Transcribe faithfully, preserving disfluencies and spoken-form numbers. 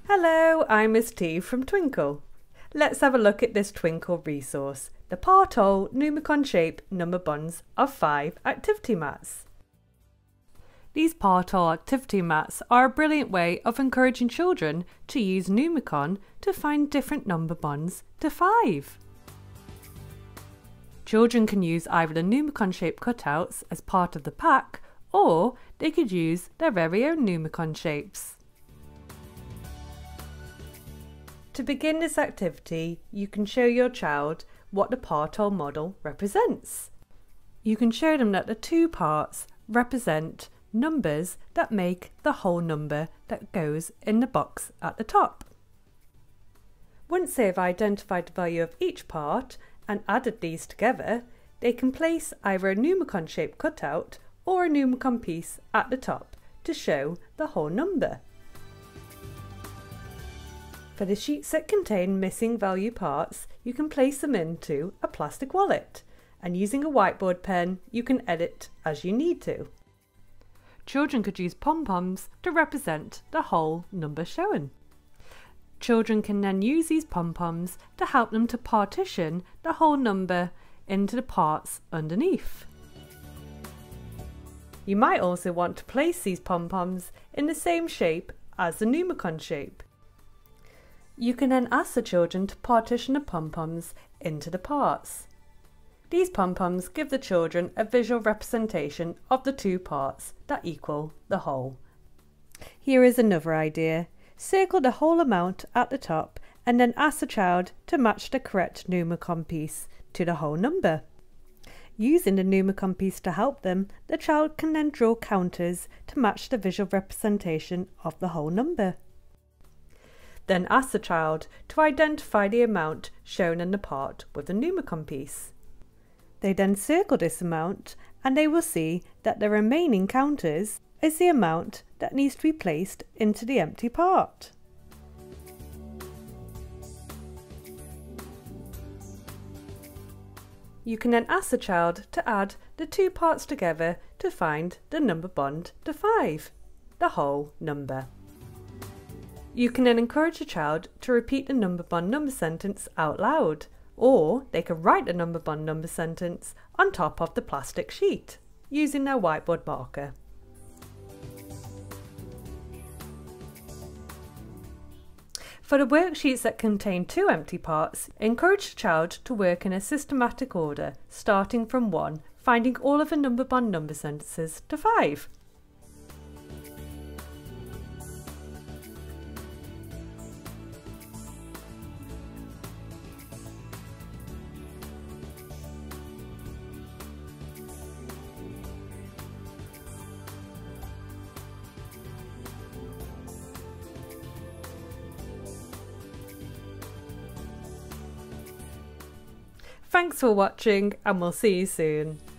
Hello, I'm Miss T from Twinkl. Let's have a look at this Twinkl resource, the Part-Whole Numicon-shaped number bonds of five activity mats. These Part-Whole activity mats are a brilliant way of encouraging children to use Numicon to find different number bonds to five. Children can use either the Numicon-shaped cutouts as part of the pack, or they could use their very own Numicon shapes. To begin this activity, you can show your child what the part-whole model represents. You can show them that the two parts represent numbers that make the whole number that goes in the box at the top. Once they have identified the value of each part and added these together, they can place either a Numicon-shaped cutout or a Numicon piece at the top to show the whole number. For the sheets that contain missing value parts, you can place them into a plastic wallet, and using a whiteboard pen you can edit as you need to. Children could use pom-poms to represent the whole number shown. Children can then use these pom-poms to help them to partition the whole number into the parts underneath. You might also want to place these pom-poms in the same shape as the Numicon shape. You can then ask the children to partition the pom-poms into the parts. These pom-poms give the children a visual representation of the two parts that equal the whole. Here is another idea. Circle the whole amount at the top and then ask the child to match the correct Numicon piece to the whole number. Using the Numicon piece to help them, the child can then draw counters to match the visual representation of the whole number. Then ask the child to identify the amount shown in the part with the Numicon piece. They then circle this amount and they will see that the remaining counters is the amount that needs to be placed into the empty part. You can then ask the child to add the two parts together to find the number bond to five, the whole number. You can then encourage the child to repeat the number bond number sentence out loud, or they can write the number bond number sentence on top of the plastic sheet using their whiteboard marker. For the worksheets that contain two empty parts, encourage the child to work in a systematic order, starting from one, finding all of the number bond number sentences to five. Thanks for watching, and we'll see you soon.